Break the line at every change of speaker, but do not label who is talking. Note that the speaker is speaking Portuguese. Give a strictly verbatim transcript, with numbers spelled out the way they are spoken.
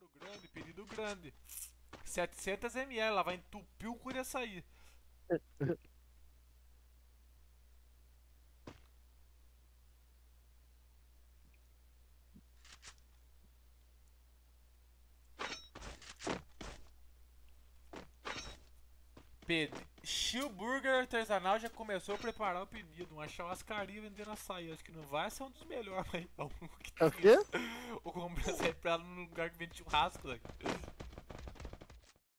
Fardo grande, pedido grande. setecentos mililitros, ela vai entupir o cu e sair. Pedro, Chilburger Artesanal já começou a preparar o pedido. Uma churrascaria vendendo açaí. Acho que não vai ser um dos melhores, mas é um que
É o quê?
O comprei açaí pra ela num lugar que vende churrasco, velho.